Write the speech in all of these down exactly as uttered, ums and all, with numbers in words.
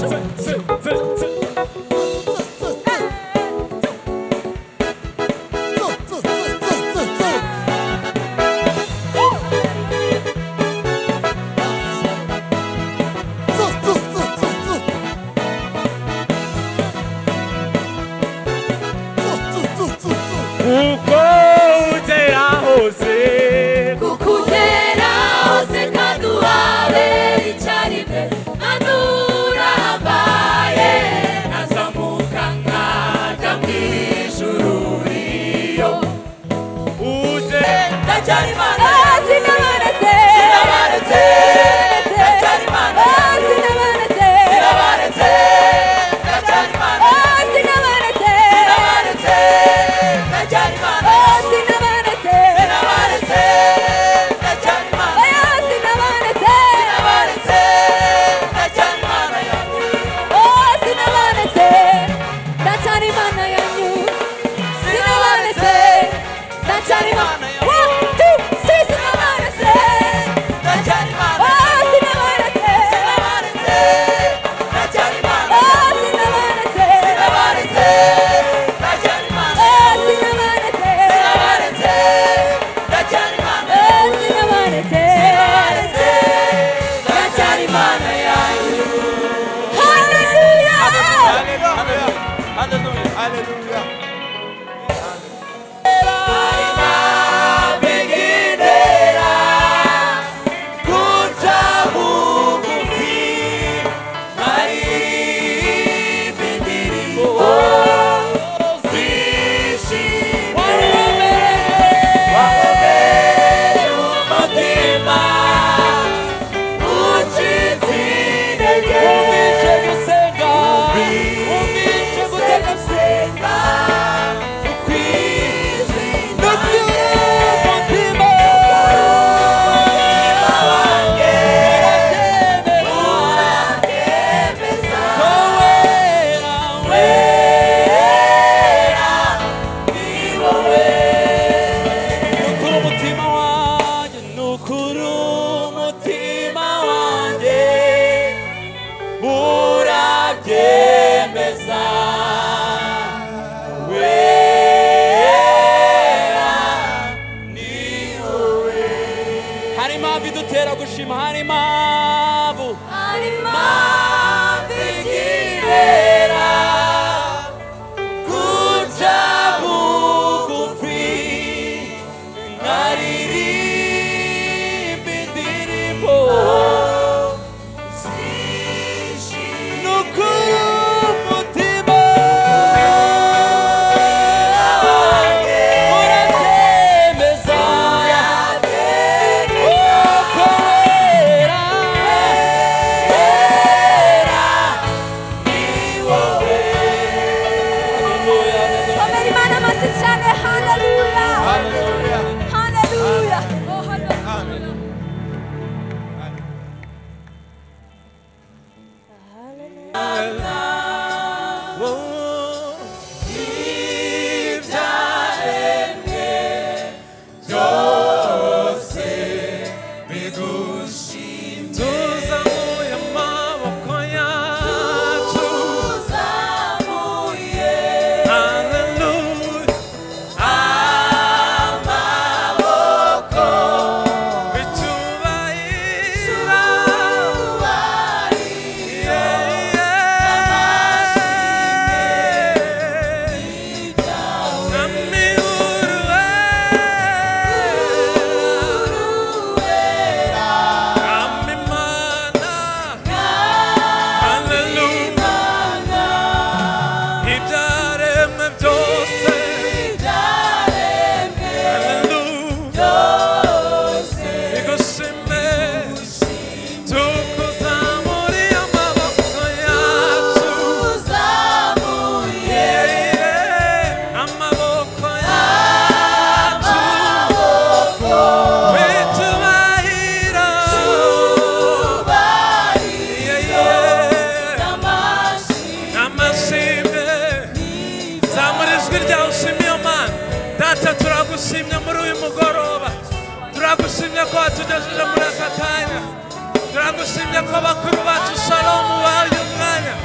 turagushimye muri uyu mugoroba, turagushimye ko watugejeje muri aka kanya, turagushimye ko bakuru bacu Shalom bahaye umwanya,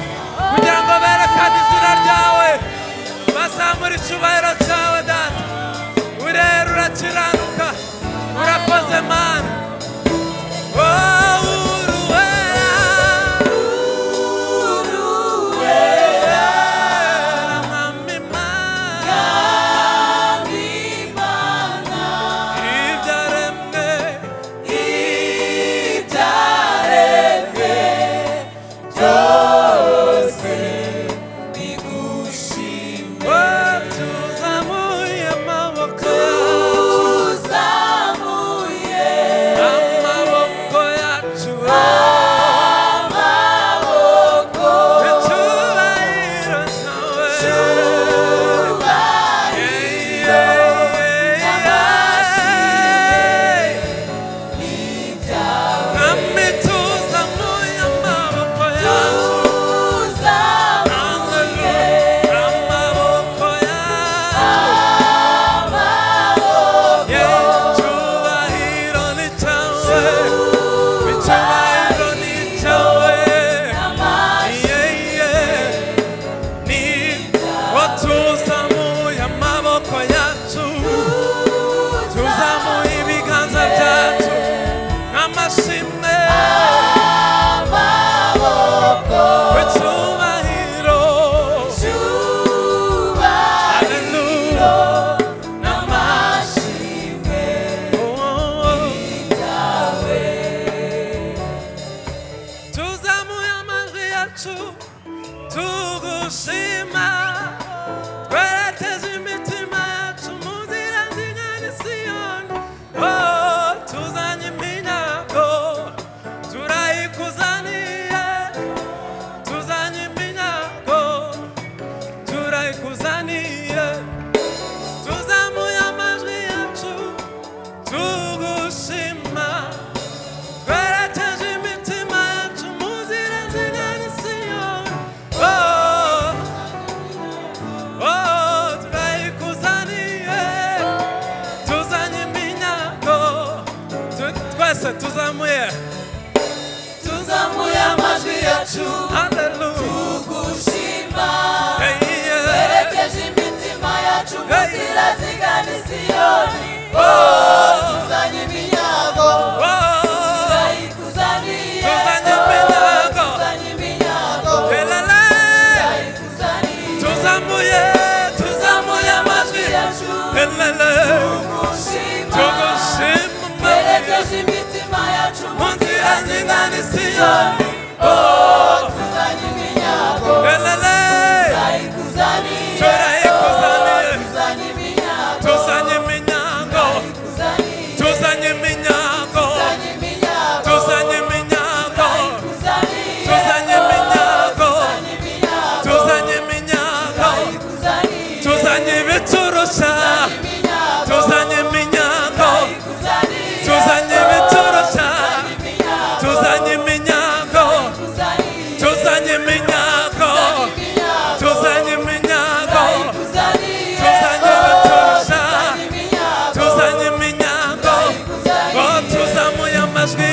gukiranuka urakoze mana oh tuzamuye tuzamuye amajwi yacu tugushima twerekeje imitima yacu mu nzira zigana i Siyoni tuzanye iminyago turayikuzaniye tuzanye iminyago tuzamuye tuzamuye amajwi yacu tugushima twerekeje imitima yacu mu nzira zigana i Siyoni tuzanye iminyago turayikuzaniye tuzanye iminyago tuzanye iminyago tuzanye iminyago tuzanye iminyago tuzanye iminyago tuzanye iminyago tuzanye ibiturusha tuzanye iminyago tuzanye ibiturusha tuzanye iminyago tuzanye iminyago tuzanye iminyago tuzanye ibiturusha tuzanye iminyago oh tuzamuye amajwi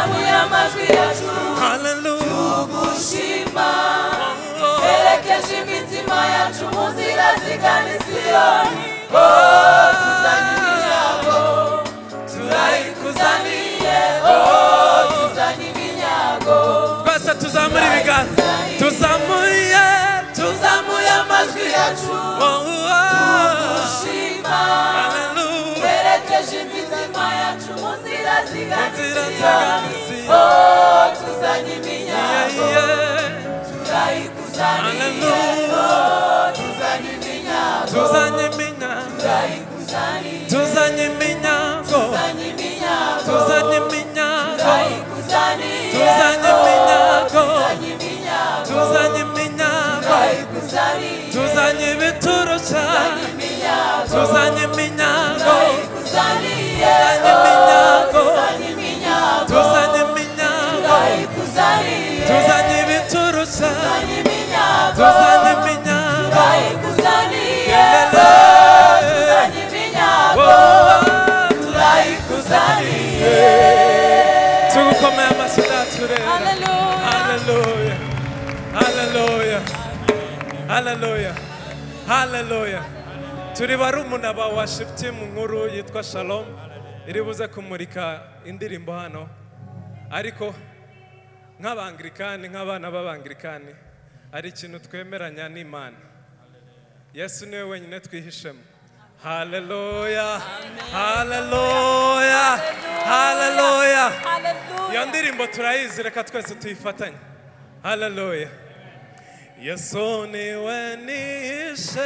hallelujah tugushima twerekeje imitima yacu mu nzira zigana i Siyoni tuzanye iminyago turayikuzaniye tuzanye iminyago twese tuzamura ibiganza tuzamuye tuzamuye amajwi yacu tugushima twerekeje imitima yacu mu nzira zigana i Siyoni tuzanye iminyago turayikuzaniye tuzanye iminyago tuzanye iminyago turayikuzaniye tuzanye iminyago tuzanye iminyago tuzanye iminyago turayikuzaniye tuzanye iminyago tuzanye iminyago tuzanye iminyago turayikuzaniye tuzanye ibiturusha tuzanye iminyago turayikuzaniye tuzanye iminyago tuzanye iminyago tuzanye iminyago turayikuzaniye tuzanye ibiturusha tuzanye iminyago tuzanye iminyago turayikuzaniye tuzanye iminyago turayikuzaniye tugukomeye amashyi tureba Hallelujah. hallelujah hallelujah hallelujah hallelujah turi barumuna ba worship team nkuru yitwa Shalom iri buze kumurika indirimbo hano ariko nk'abangirikani nk'abana b'abangirikani ari ikintu twemeranya n'Imana. Yesu niwe wenyine twihishemo. Hallelujah, hallelujah, hallelujah. Iyo ndirimbo turayizi, reka twese tuyifatanye. Hallelujah. Yesu niwe nihishemo,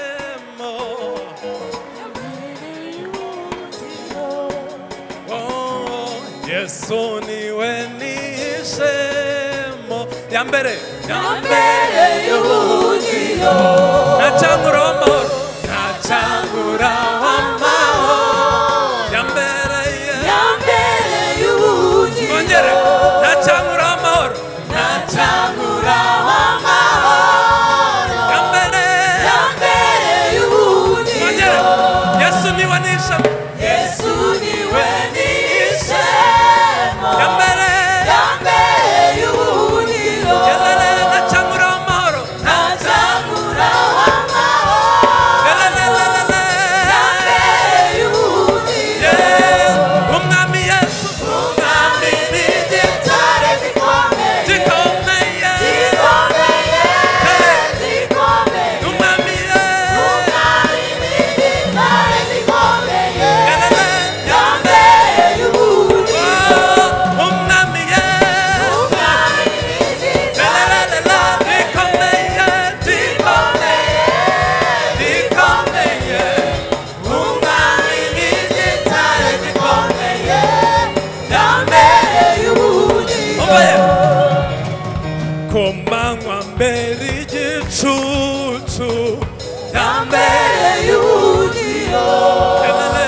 oh, Yesu niwe nihishemo. Yambere, yambere y'ubuhungiro, nachangura w'amahoro, nachangura w'amahoro. Yambere, yambere y'ubuhungiro, ongere, nachangura w'amahoro, nachangura w'amahoro. Yambere, yambere y'ubuhungiro, ongere, Yesu niwe nihishemo, Yesu niwe nihishemo. Yambere, yambere y'ubuhungiro, yelele, nachangura w'amahoro, nachangura w'amahoro. yelele, yambere y'ubuhungiro, yeah, umwami Yesu, umwami n'igitare gikomeye, gikomeye, gikomeye, gikomeye. umwami Yesu, umwami n'igitare gikomeye, yelele, yambere y'ubuhungiro, oh, umwami Yesu, umwami n'igitare yelele, gikomeye, gikomeye, gikomeye, umwami n'igitare gikomeye, yambere y'ubuhungiro. umvaye, ku manywa mbere igicucu, yambere y'ubuhungiro, yelele,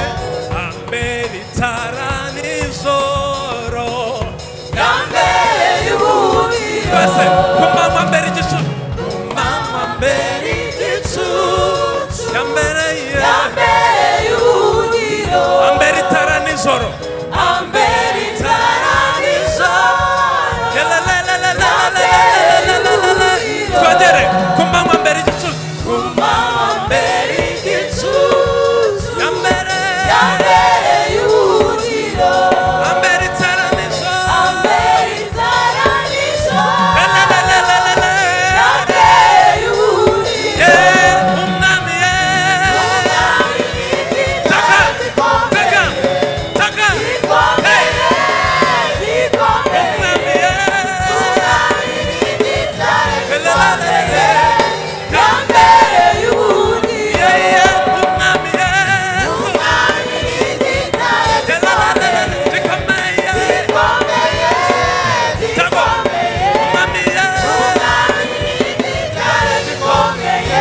ambere itara nijoro, yambere y'ubuhungiro, twese ku manywa mbere igicucu, ku manywa mbere igicucu, yambere ye, yambere y'ubuhungiro, ambere itara nijoro, ambere itara nijoro, yelelelelelelelelelelelelele, twongere ku manywa mbere igicucu, ku manywa mbere igicucu, yambere, yambere y'ubuhungiro, ambere itara nijoro, ambere itara nijoro, yelelelelelele, yambere y'ubuhungiro, yeah, umwami ye, umwami taka, n'igitare taka, taka, gikomeye, gikomeye, umwami ye, umwami n'igitare yelelelelele, gikomeye, yambere y'ubuhungiro, yeah, yeah, umwami Yesu, umwami n'igitare yelelelelele, gikomeye, gikomeye, gikomeye, tako, gikomeye, umwami Yesu, umwami n'igitare gikomeye,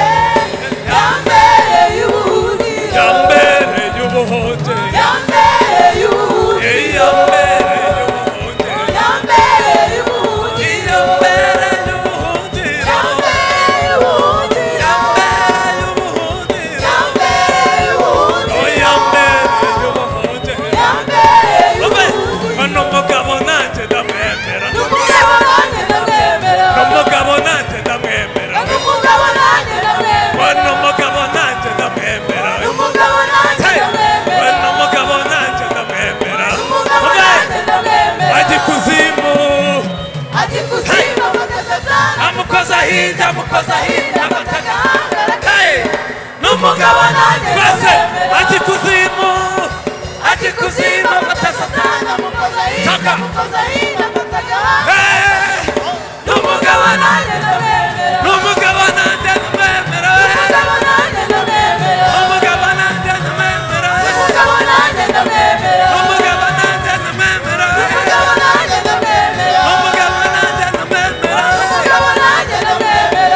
yambere y'ubuhungiro, yambere y'ubuhunge, yambere y'ubuhungiro, yeah, yambere y'ubuhunge, yambere y'ubuhungiro, yambere y'ubuhunge, yambere y'ubuhungiro, yambere y'ubuhunge, yambere y'ubuhungiro, oh, yambere y'ubuhunge, yambere Obe, y'ubuhungiro. ono mugabo nanjye ndamwemera, N'umugabo nanjye ndamwemera, umugabo nanjye ndamwemera, n'umugabo nanjye ndamwemera, ono mugabo nanjye ndamwemera, n'umugabo nanjye hey, ndamwemera, ono mugabo nanjye ndamwemera, n'umugabo Obe, nanjye ndamwemera. ajya ikuzimu, Ati kuzimu afata Satani, amukoza hirya, amukoza hirya, afata amataga, agahanga, hey, n'umugabo nanjye twese, ndamwemera. ajya ikuzimu, ajya ikuzimu, afata Satani amukoza hirya, Taka. amukoza hirya, afata agahanga, hey, n'umugabo nanjye, nanjye ndamwemera, n'umugabo nanjye ndamwemera, n'umugabo nanjye ndamwemera, umugabo nanjye ndamwemera, n'umugabo nanjye ndamwemera, umugabo nanjye ndamwemera, n'umugabo nanjye ndamwemera, umugabo nanjye ndamwemera, n'umugabo nanjye ndamwemera.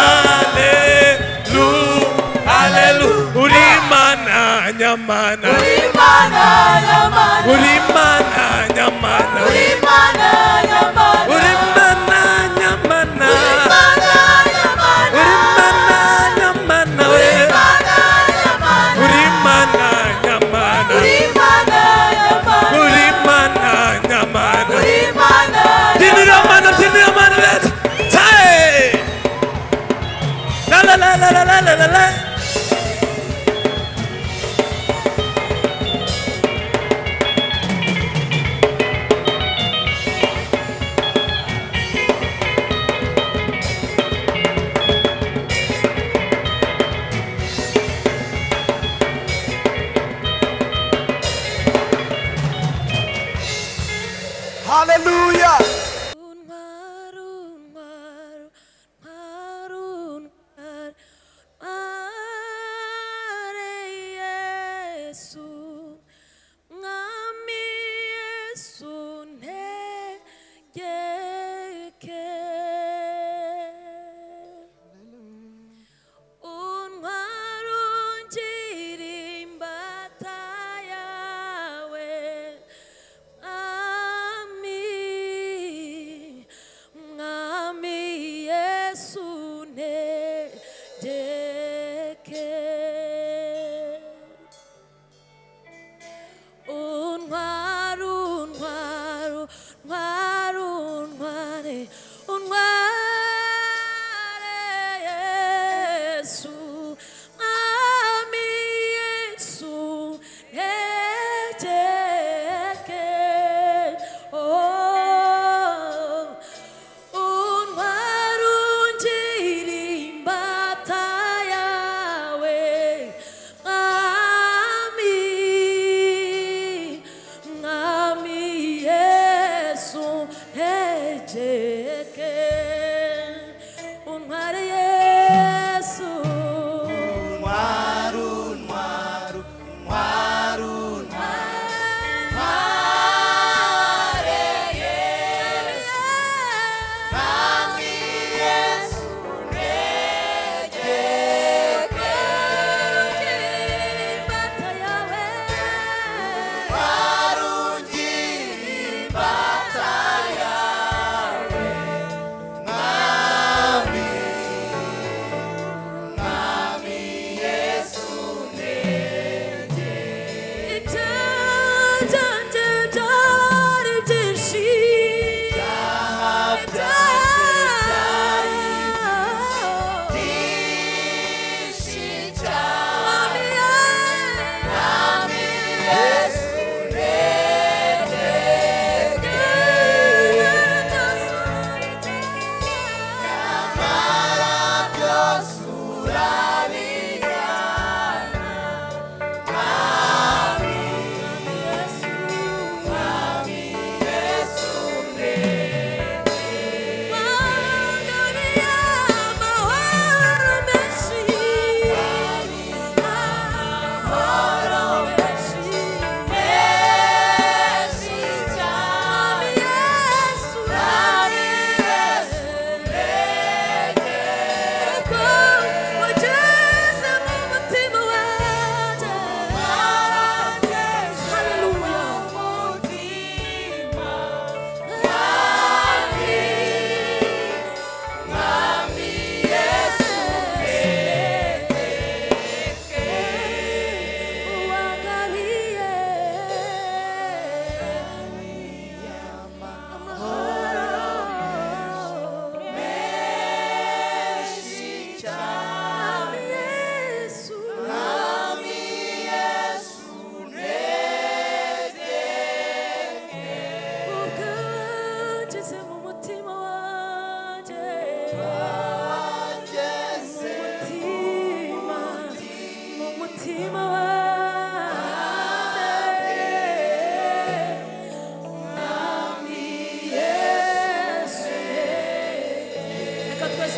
Hallelu, hallelu, uri Imana nyamana, Uri Imana nyamana, uri Imana nyamana, uri Imana nyamana, uri Imana nyamana, uri Imana nyamana, uri Imana nyamana, uri Imana nyamana, uri Imana nyamana, uri Imana nyamana, uri Imana nyamana. uri Imana Dinira mana, dinira mana beta. Hey! La la la la la la la la.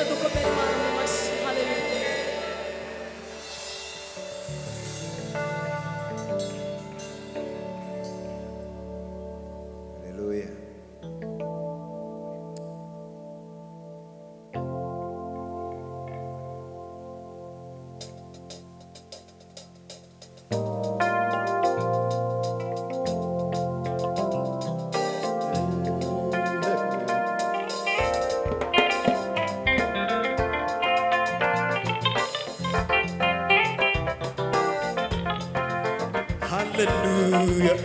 dukomere Imana mu mashyi. Haleluya. Haleluya. Hallelujah.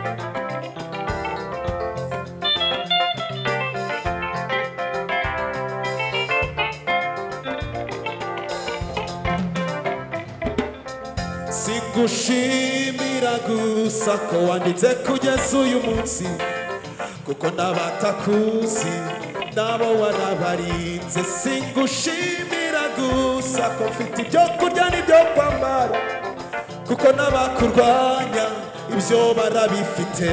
Sigushimira gusa ko wanditse kugeza uyu munsi, kuko n'abatakuzi nabo warabarinze. Sigushimira gusa ko mfite ibyo kurya n'ibyo kwambara, kuko n'abakurwanya ibyo barabifite.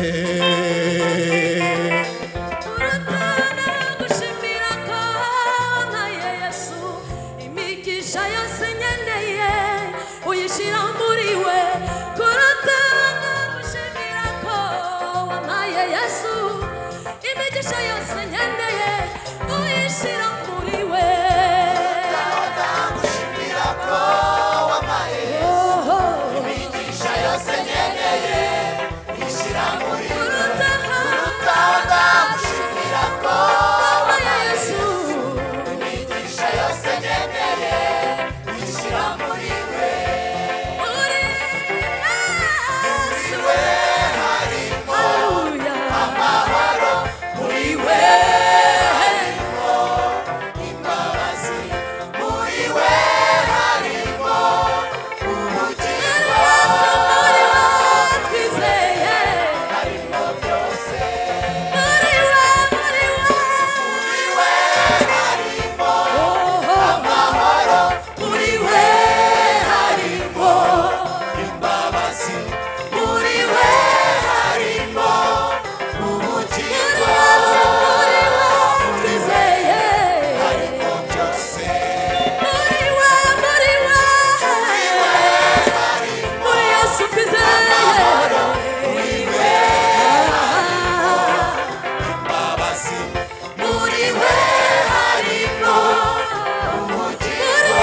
Urutana gushimira ko wampaye Yesu, imigisha yose nkeneye uyishyira muri we. Urutana gushimira ko wampaye Yesu, imigisha yose nkeneye uyishyira muri we. gushimira ko wampaye imigisha yose nkeneye ishyira muri we. Urutana gushimira ko wampaye Yesu, imigisha yose nkeneye ishyira muri we. Muri Muri we harimo Haleluya. amahoro, muri we harimo imbabazi, muri we harimo ubugingo, Muri we twizeye. harimo byose. Muri we, muri we. Muri we harimo Oh, amahoro, muri we harimo imbabazi, muri we harimo ubugingo, muri we twizeye. harimo byose. Muri we, muri we. Muri Yesu twizeye. Muri we imbabazi, muri we harimo ubugingo,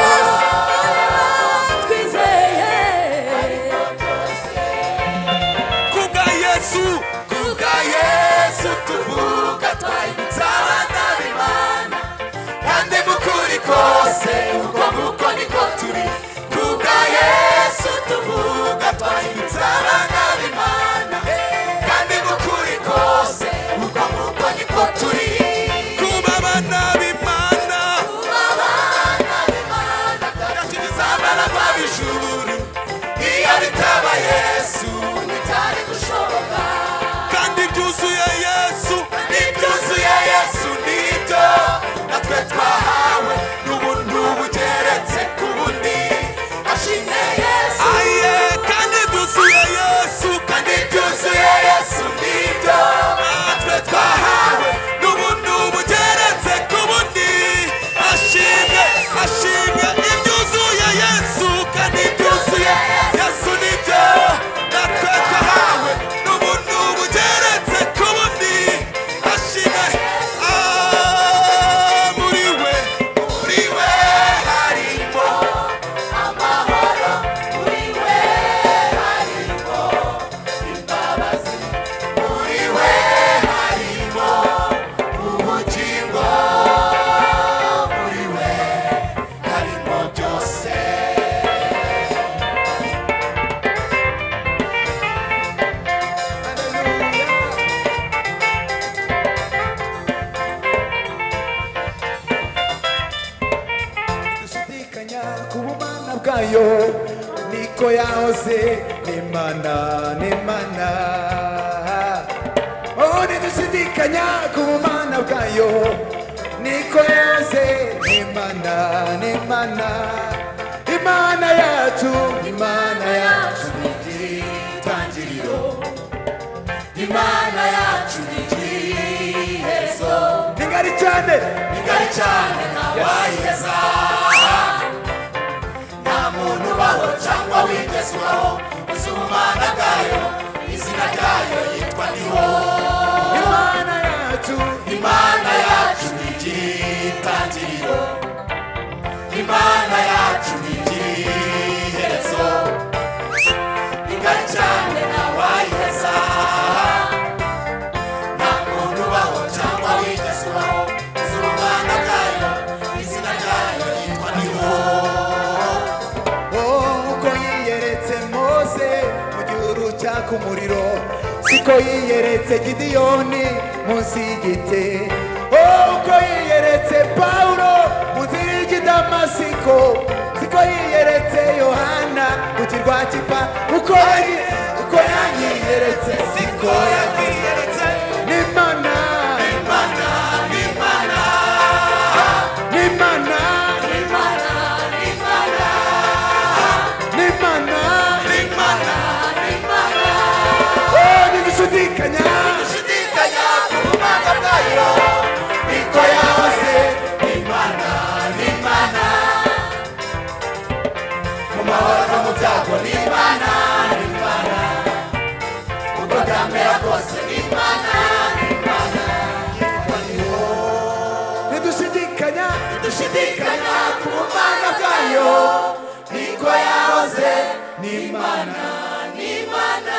Kubwa Yesu, kubwa Yesu tuvuga twahindutse abana b'Imana, kandi mu kuri kose uko nguko niko turi. Kubwa Yesu tuvuga twahindutse abana b'Imana, kandi mu kuri kose uko nguko niko turi. kuba abana b'Imana, Abana b'Imana byatugize abaragwa b'ijuru, iyo bitaba Yesu bitari gushoboka. kandi byuzuye Yesu. Ibyuzuye Yesu nibyo natwe twahawe n'ubuntu bugeretse ku bundi. Ashimwe Yesu. Aye, kandi byuzuye Yesu. Kandi ibyuzuye Yesu nibyo natwe twahawe N'ubuntu bugeretse ku bundi. Ashimwe, ashimwe ibyuzuye Yesu, kandi byuzuye Yesu nibyo natwe twahawe. N'ubuntu bugeretse ku bundi. Ashimwe, ah, muri we, muri we harimo amahoro, muri we harimo imbabazi, muri we harimo ubugingo, muri we harimo byose. dushidikanya ku bumana bwayo, niko yahoze n'Imana, n'Imana. Oh, ntidushidikanya ku bumana bwayo, niko yahoze n'Imana, n'Imana. Imana yacu, Imana yacu n'igitangiriro, Imana yacu n'igiherezo, ni ngari cyane, ni ngari cyane ntawayiheza. kwaka umuriro siko yiyeretse Gidiyoni munsi y'igiti oh uko yiyeretse Pawulo mu nzira y'i Damasiko siko yiyeretse Yohana ku kirwa cy'ipa uko uko yanyiyeretse siko yakiyeretse n'Imana n'Imana n'Imana n'Imana n'Imana n'Imana n'Imana n'Imana oh nigushidikanya nigushidikanya ku bumana bwayo niko yahoze n'Imana n'Imana mu mahoro no mu byago n'Imana n'Imana uko byamera kose n'Imana n'Imana nidushidikanya nidushidikanya ku bumana bwayo niko yahoze n'Imana n'Imana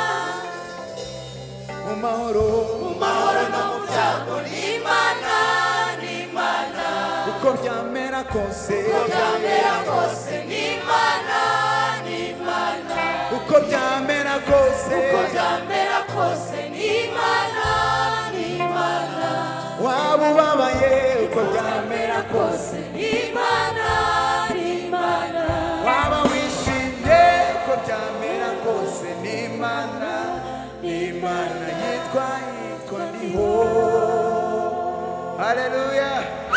mu mahoro mu mahoro no mu byago n'Imana n'Imana uko byamera kose uko byamera kose n'Imana n'Imana uko byamera kose uko byamera kose n'Imana n'Imana waba ubabaye uko byamera kose n'Imana n'Imana waba wishimye uko byamera kose n'Imana n'Imana yitwa yitwa ndiho haleluya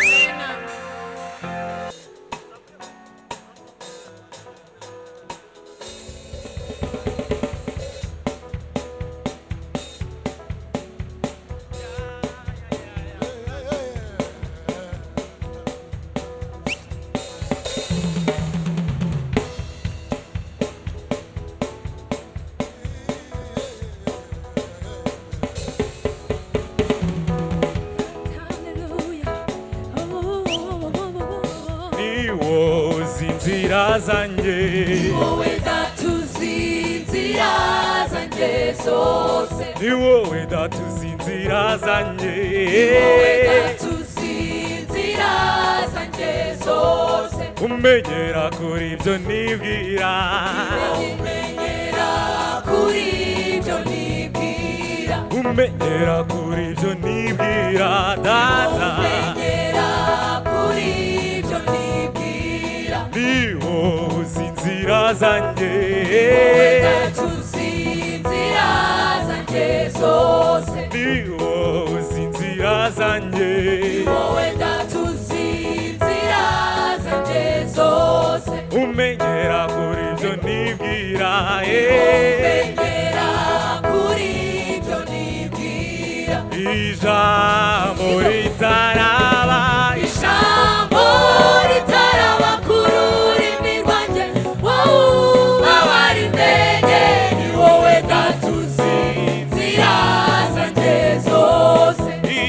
inzira zanjye wowe datuzi inzira zanjye zose ni wowe datuzi inzira zanjye wowe datuzi inzira zanjye zose umenyera kuri ibyo nibwira umenyera kuri ibyo nibwira umenyera kuri ibyo nibwira data umenyera kuri ibyo nibwira ni wowe uzi inzira zanjye wowe datuzi inzira zanjye zose ni wowe uzi inzira zanjye wowe datuzi inzira zanjye zose umenyera kuri ibyo nibwira umenyera kuri ibyo nibwira ijambo ritaraba ijambo ritaraba ku rurimi rwanjye wowe warimenye ni wowe datuzi inzira zanjye zose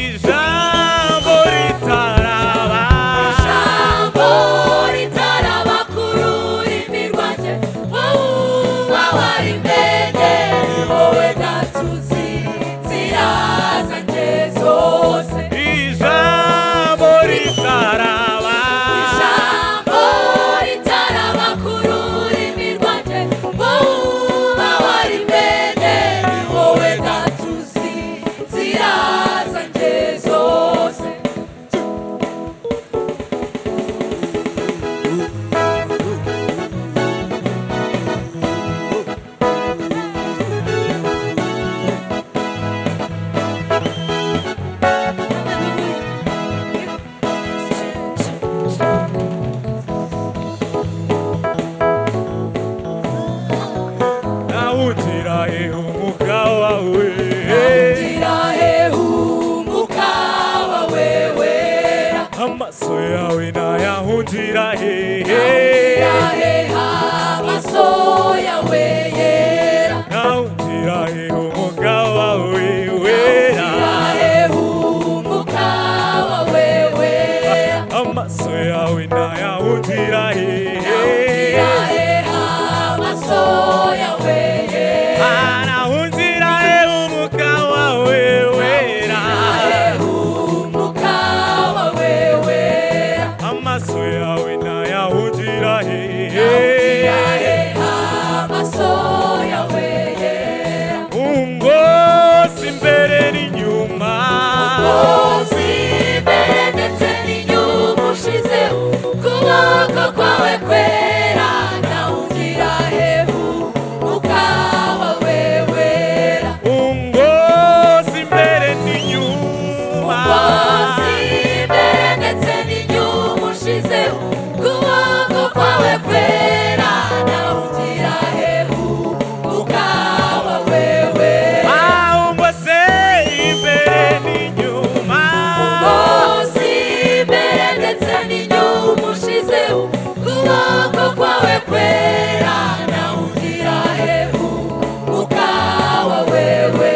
ijambo ritaraba ijambo ritaraba ku rurimi rwanjye wowe warimenye ni wowe datuzi inzira zanjye zose ijambo ritaraba ijambo ritaraba ku rurimi rwanjye wowe warimenye ni wowe datuzi inzira zanjye zose nawugira he umwuka wawe gira hehumuka wawe wera amaso yawe nayahungira he gira heha amaso yawe yera nawugira he umwuka wawe wera gira hehumuka wawe wera amaso yawe nayahungira he gira heha amaso yawe yera anahungira he umwuka wawe wera hehumuka wawe wera amaso yawe nayahungira he gira heha amaso yawe yera mushizeho kuboko kwawe kwera nawe ugira hehu ukaba wewe umbose imbere n'inyuma umbose imbere ndetse n'inyuma ushizeho kuboko kwawe kwera nawe ugira hehu ukaba wewe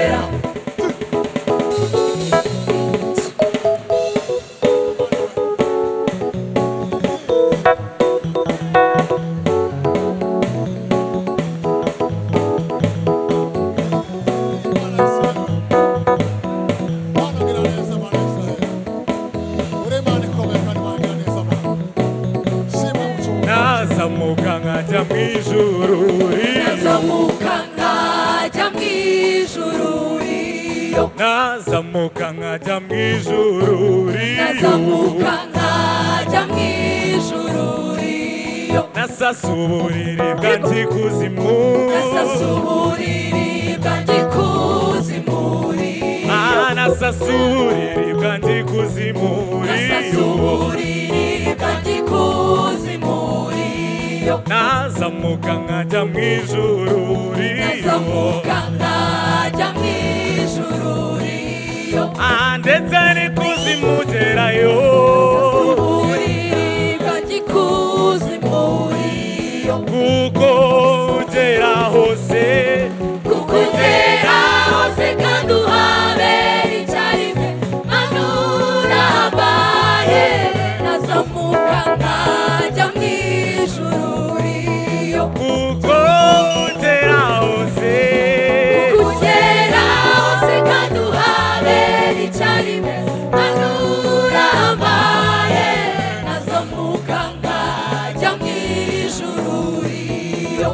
nazamuka nkajya mu ijuru nazamuka nkajya mu ijuru iyo nazamuka nkajya mu ijuru nazamuka nkajya mu ijuru iyo nasasa uburiri bwanjye ikuzimu nasasa uburiri bwanjye ikuzimu nasasa uburiri bwanjye ikuzimu nasasa uburiri bwanjye ikuzimu nazamuka nkajya mu ijuru nazamuka nkajya mu ijuru iyo ndetse n'ikuzimu ugerayo uburiri bwanjye ikuzimu iyo kuko ugera hose kuko ugera hose kandi uhabera icyarimwe manura habaye nazamuka nkajya mu ijuru iyo kuko ugera hose kuko ugera hose kandi uhabera icyarimwe manura habaye nazamuka nkajya mu ijuru iyo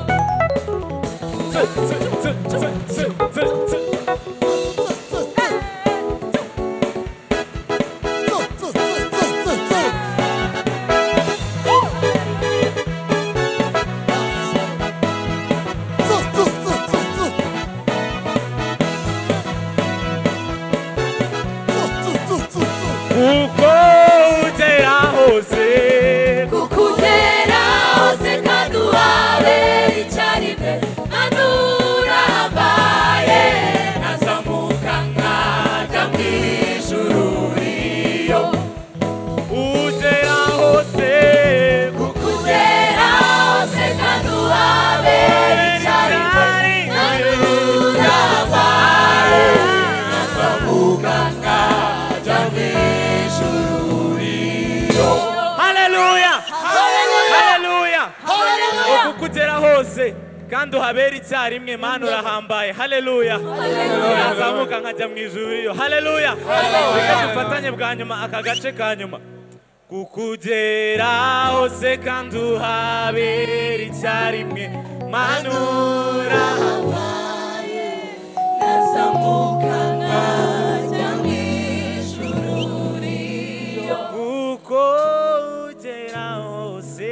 kuko ugera hose kuko ugera hose kandi uhabera icyarimwe manura habaye nazamuka nkajya mu ijuru iyo ugera hose kuko ugera hose kandi uhabera icyarimwe manura habaye nazamuka nkajya mu ijuru iyo haleluya haleluya Haleluya kuko ugera hose kandi uhabera icyarimwe mana urahambaye haleluya nazamuka nkajya mu ijuru iyo haleluya reka dufatanye bwa nyuma aka gace ka nyuma kuko ugera hose kandi uhabera icyarimwe mana urahambaye nazamuka nkajya mu ijuru iyo kuko ugera hose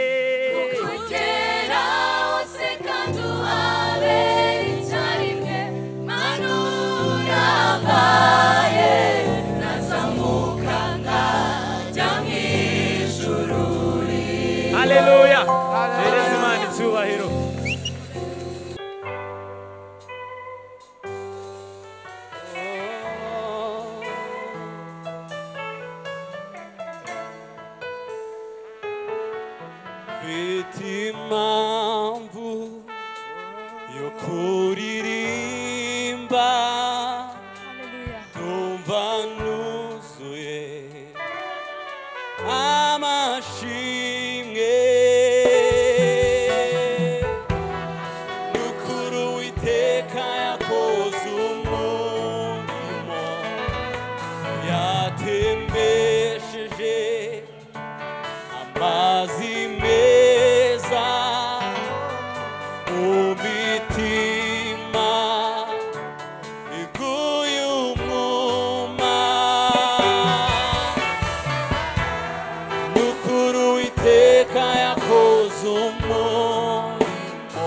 kugera hose kandi uhabera icyarimwe manura habaye nazamuka nkajya mu ijuru haleluya hereza imana icyubahiro mfite impamvu yo kuririmba numva nuzuye amashimwe n'ukuri Uwiteka yakoze umurimo yatembesheje amazi meza mu mitima iguye umwuma n'ukuri Uwiteka yakoze umurimo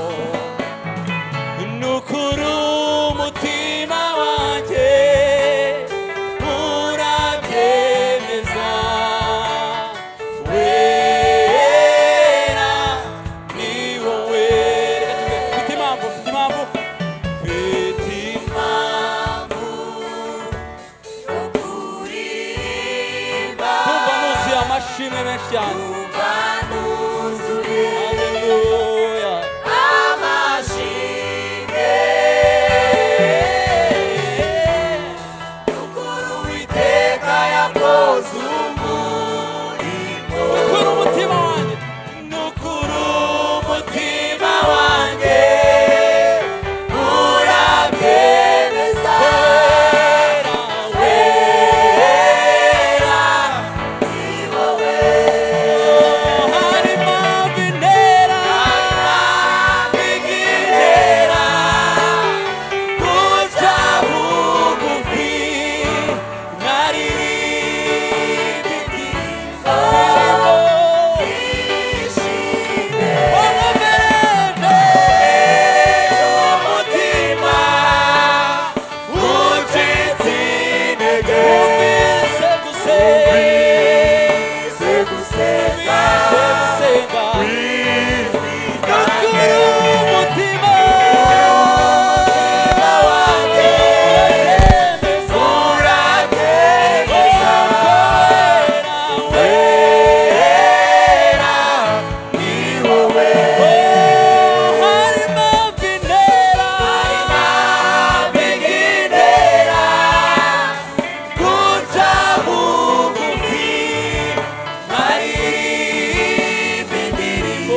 n'ukuri umutima wanjye urabyemeza cyane. Hari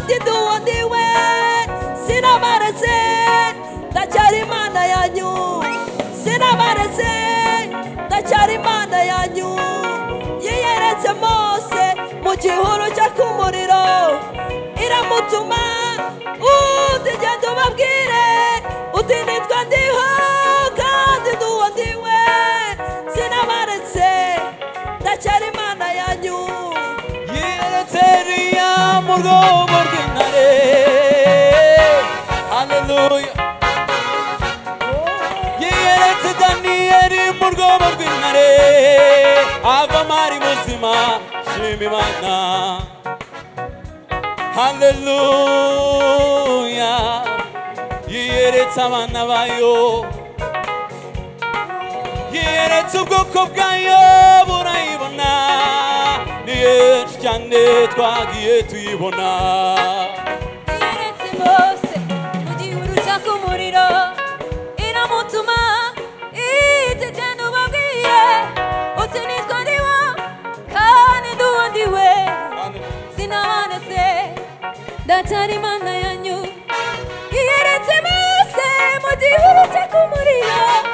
kandi nduwo ndiwe sinabaretse ndacyari imana yanyu sinabaretse ndacyari imana yanyu yiyeretse Mose mu gihuru cyo ku muriro iramutuma uti genda ubabwire uti nitwa ndiho kandi nduwo ndiwe sinabaretse ndacyari imana yanyu yiyeretse Eliya mu rwobo rw'intare haleluya yiyeretse Daniyeli mu rwobo rw'intare avamo ari muzima shima Imana haleluya yiyeretse abana bayo yiyeretse ubwoko bwayo burayibona ni henshi cyane twagiye tuyibona yiyeretse Mose mu gihuru cyo ku muriro iramutuma iti genda ubabwire uti nitwa ndiwo kandi nduwo ndiwe sinabaretse ndacyari imana yanyu yiyeretse Mose mu gihuru cyo ku muriro